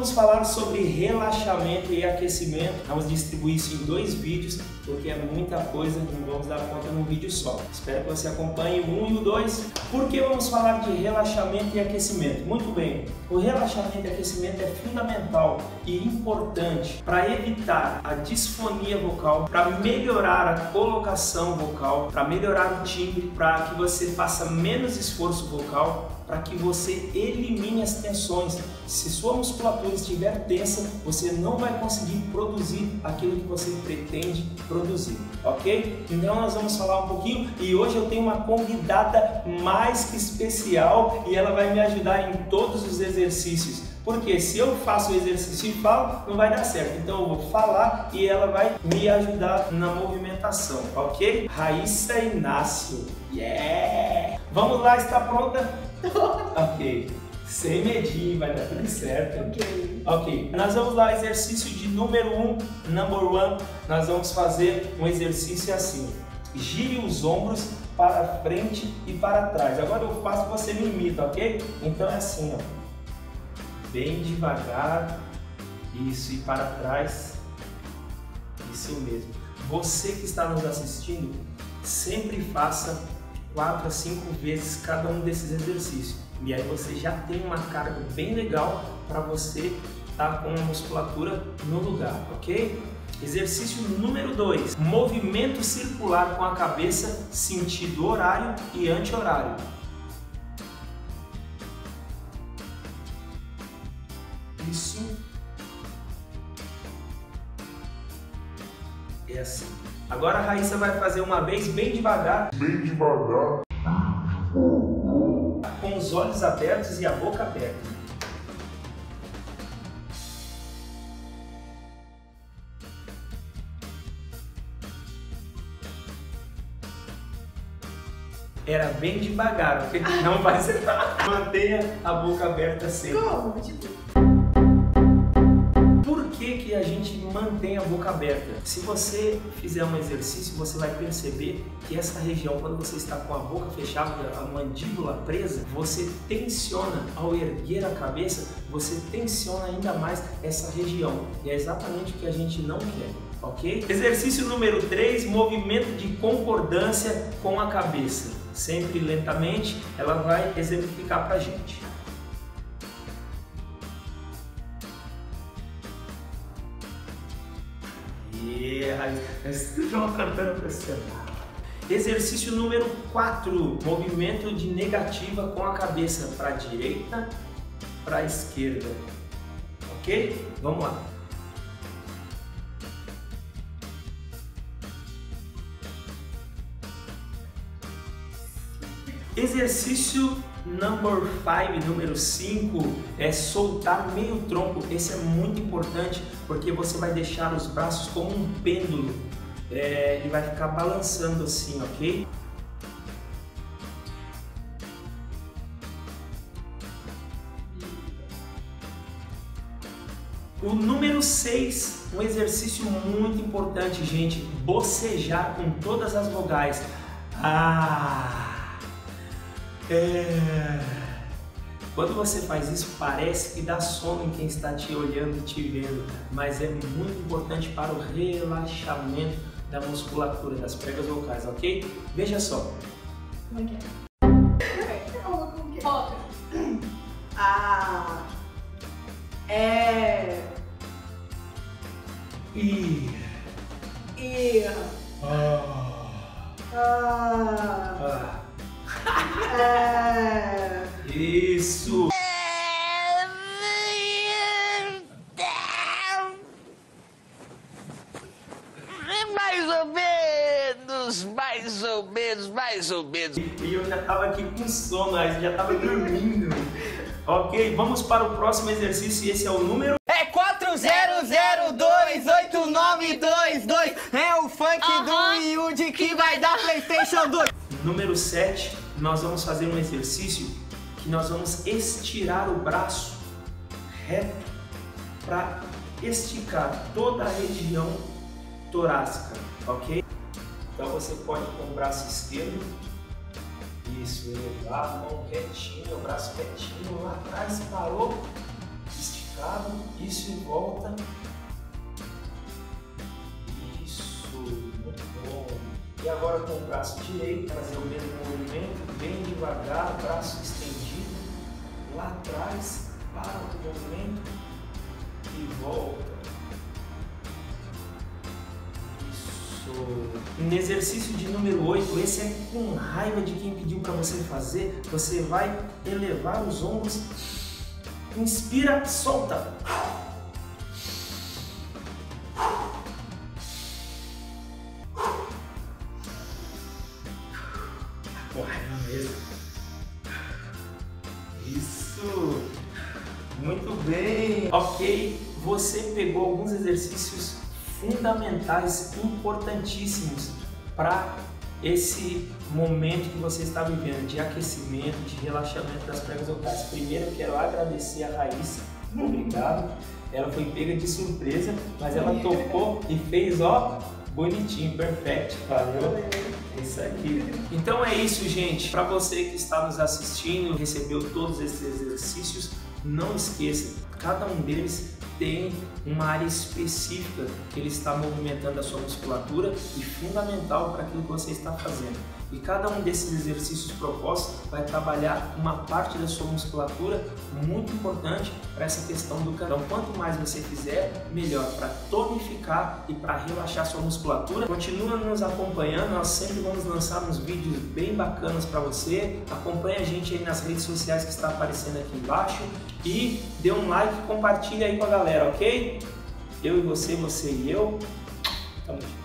vamos falar sobre relaxamento e aquecimento. Vamos distribuir isso em 2 vídeos, porque é muita coisa, não vamos dar conta num vídeo só. Espero que você acompanhe o 1 e o 2. Por que vamos falar de relaxamento e aquecimento? Muito bem, o relaxamento e aquecimento é fundamental e importante para evitar a disfonia vocal, para melhorar a colocação vocal, para melhorar o timbre, para que você faça menos esforço vocal, para que você elimine as tensões. Se sua musculatura estiver tensa, você não vai conseguir produzir aquilo que você pretende produzir, ok? Então nós vamos falar um pouquinho e hoje eu tenho uma convidada mais que especial e ela vai me ajudar em todos os exercícios. Porque se eu faço o exercício e falo, não vai dar certo. Então eu vou falar e ela vai me ajudar na movimentação, ok? Raíssa Inácio, yeah! Vamos lá, está pronta? Ok, sem medinho, vai dar tudo certo. Ok, nós vamos lá, exercício de número 1, number 1. Nós vamos fazer um exercício assim. Gire os ombros para frente e para trás. Agora eu faço, você me imita, ok? Então é assim, ó. Bem devagar. Isso, e para trás. Isso mesmo. Você que está nos assistindo, sempre faça 4 a 5 vezes cada um desses exercícios. E aí você já tem uma carga bem legal para você estar com a musculatura no lugar, ok? Exercício número 2. Movimento circular com a cabeça, sentido horário e anti-horário. Isso. É assim. Agora a Raíssa vai fazer uma vez bem devagar. Bem devagar. Com os olhos abertos e a boca aberta. Era bem devagar, porque não vai ser. Mantenha a boca aberta sempre. Como? Tipo... Por que a gente mantém a boca aberta? Se você fizer um exercício, você vai perceber que essa região, quando você está com a boca fechada, a mandíbula presa, você tensiona, ao erguer a cabeça, você tensiona ainda mais essa região. E é exatamente o que a gente não quer, ok? Exercício número 3, movimento de concordância com a cabeça. Sempre lentamente, ela vai exemplificar pra gente. Exercício número 4, movimento de negativa com a cabeça para a direita, para a esquerda, ok? Vamos lá. Exercício number 5, número 5, é soltar meio tronco. Esse é muito importante porque você vai deixar os braços como um pêndulo. Ele vai ficar balançando assim, ok? O número 6, um exercício muito importante, gente, bocejar com todas as vogais. Quando você faz isso, parece que dá sono em quem está te olhando e te vendo, mas é muito importante para o relaxamento da musculatura, das pregas vocais, ok? Veja só. Como é que é? Foca. Isso! Mais ou menos. E eu já estava aqui com sono, já estava dormindo. Ok, vamos para o próximo exercício e esse é o número... É 40028922. É o funk do Yudi que vai dar PlayStation 2. Número 7, nós vamos fazer um exercício que nós vamos estirar o braço reto para esticar toda a região torácica, ok? Então você pode com o braço esquerdo, isso, elevar a mão retinha, o braço retinho lá atrás, parou, esticar delicado, isso e volta. Isso, muito bom. E agora com o braço direito, trazer o mesmo movimento, bem devagar, braço estendido, lá atrás, para o movimento e volta. No exercício de número 8, esse é com raiva de quem pediu para você fazer. Você vai elevar os ombros, inspira, solta. Com raiva mesmo. Isso, muito bem. Ok, você pegou alguns exercícios fundamentais, importantíssimos para esse momento que você está vivendo de aquecimento, de relaxamento das pregas locais. Primeiro eu quero agradecer a Raíssa, obrigado. Ela foi pega de surpresa, mas ela tocou e fez, ó, bonitinho, perfect, valeu. É isso aqui. Então é isso, gente. Para você que está nos assistindo, recebeu todos esses exercícios, não esqueça, cada um deles tem uma área específica que ele está movimentando a sua musculatura e fundamental para aquilo que você está fazendo. E cada um desses exercícios propostos vai trabalhar uma parte da sua musculatura muito importante para essa questão do canal. Então, quanto mais você fizer, melhor para tonificar e para relaxar sua musculatura. Continua nos acompanhando, nós sempre vamos lançar uns vídeos bem bacanas para você. Acompanhe a gente aí nas redes sociais que está aparecendo aqui embaixo e dê um like, compartilha aí com a galera, ok? Eu e você, você e eu. Tamo junto.